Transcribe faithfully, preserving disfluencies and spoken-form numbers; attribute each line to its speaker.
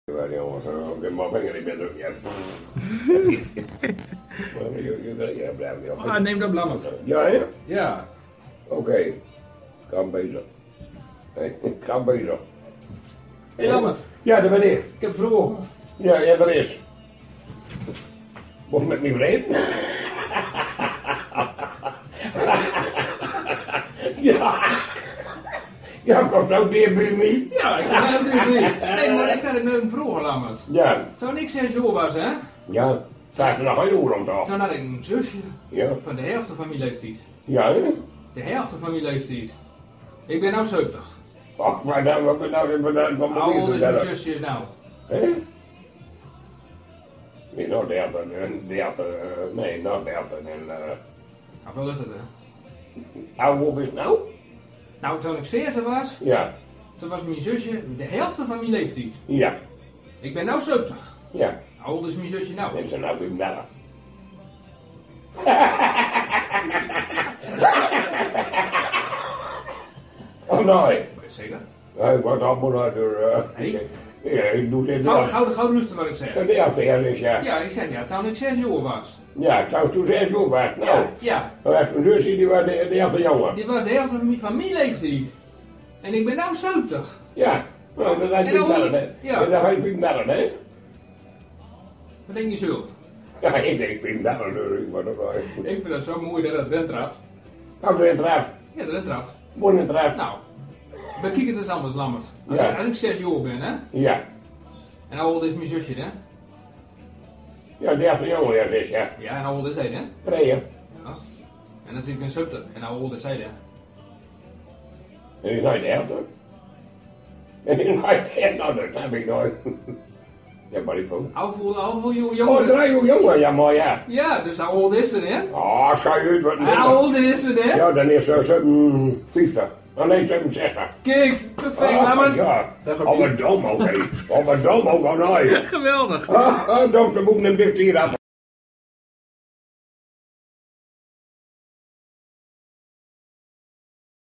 Speaker 1: Ja, jongens, op de mijn vinger, ik ben er ja. Ja, blijf niet op.
Speaker 2: Ah, neem dat blammet.
Speaker 1: Ja, hè?
Speaker 2: Ja.
Speaker 1: Oké. Okay. Kan bezig. Kan bezig.
Speaker 2: Hé, hey, Lammert.
Speaker 1: Ja, daar ben ik.
Speaker 2: Ik heb een vraag.
Speaker 1: Ja, ja, dat is. Mocht met me vreemd? Ja. Ja, komt zo dicht bij me.
Speaker 2: Ja, ik ben heel dichtbij. Nee, maar ik had een vraag, Lammert.
Speaker 1: Ja.
Speaker 2: Toen ik zes jaar was, hè?
Speaker 1: Ja. Staat er nog een uur om toch?
Speaker 2: Toen had ik een zusje.
Speaker 1: Ja.
Speaker 2: Van de helft van mijn leeftijd.
Speaker 1: Ja, hè?
Speaker 2: De helft van mijn leeftijd. Ik ben nou zeventig.
Speaker 1: Ach, maar dan, wat ben nou, wat ben nou,
Speaker 2: Hoe oud is mijn zusje nou?
Speaker 1: Hè? Nee, nog dertig, dertig, nee, nog dertig en... Uh...
Speaker 2: Hoeveel is dat, hè?
Speaker 1: Hoe oud is het nou?
Speaker 2: Nou, toen ik zes was,
Speaker 1: Ja.
Speaker 2: toen was mijn zusje de helft van mijn leeftijd.
Speaker 1: Ja.
Speaker 2: Ik ben nou zeventig.
Speaker 1: Ja.
Speaker 2: Hoe oud is mijn zusje nou?
Speaker 1: En ze nou weer bellen. Oh nee.
Speaker 2: Zeker?
Speaker 1: Ja, ik word allemaal uit door... Uh...
Speaker 2: Nee?
Speaker 1: Ja, ik doe dit
Speaker 2: Gauw,
Speaker 1: wel.
Speaker 2: gauw, gauw luisteren wat ik zeg.
Speaker 1: Ja, ja, is ja.
Speaker 2: Ja, ik zeg ja, toen ik zes jaar was.
Speaker 1: Ja, trouwens toen zes jaar was. Nou,
Speaker 2: Ja, ja.
Speaker 1: dan was mijn zusje, die was de, de hele jongen.
Speaker 2: Die was de helft van mijn, van mijn leeftijd. En ik ben nou zeventig.
Speaker 1: Ja. Nou, dat had
Speaker 2: En
Speaker 1: je
Speaker 2: dan
Speaker 1: bellen,
Speaker 2: is-
Speaker 1: hè.
Speaker 2: ja.
Speaker 1: En dan had je bellen, hè.
Speaker 2: Wat denk je zelf?
Speaker 1: Ja, ik denk, ik vind bellen, dus ik word ook wel even goed.
Speaker 2: Ik vind dat zo mooi dat het erin trapt.
Speaker 1: Nou, erin trapt.
Speaker 2: Ja, erin trapt.
Speaker 1: Mooi in trapt.
Speaker 2: Nou, bekijk het eens anders, Lammert. Als,
Speaker 1: Ja.
Speaker 2: ik, als ik zes jaar ben, hè.
Speaker 1: Ja.
Speaker 2: En hoe oud is mijn zusje, hè?
Speaker 1: Ja, dertig jongen, ja, zes, ja.
Speaker 2: Ja, en hoe oud is hij, hè?
Speaker 1: Breien.
Speaker 2: Ja. En dan zit ik in zeventig. En hoe oud is hij, hè?
Speaker 1: En die zei dertig. En die zei dertig, nou, dat heb ik nooit. Ja, maar ik ook.
Speaker 2: Hoeveel, hoeveel
Speaker 1: Oh,
Speaker 2: jongen?
Speaker 1: drie jongen, ja, maar ja.
Speaker 2: Ja, dus hoe oud is het, hè?
Speaker 1: Ah, schij uit wat
Speaker 2: En hoe oud is het, hè?
Speaker 1: Ja, dan is ze zevenenvijftig. Oh nee, zevenenzestig.
Speaker 2: Kijk, perfect,
Speaker 1: Ah,
Speaker 2: Lammert.
Speaker 1: ja.
Speaker 2: Dat gaat
Speaker 1: Oh, wat dom ook, hé. Oh, wat dom ook, oh nee.
Speaker 2: Geweldig.
Speaker 1: Ah, ah, dom, de boek neemt dit hier af.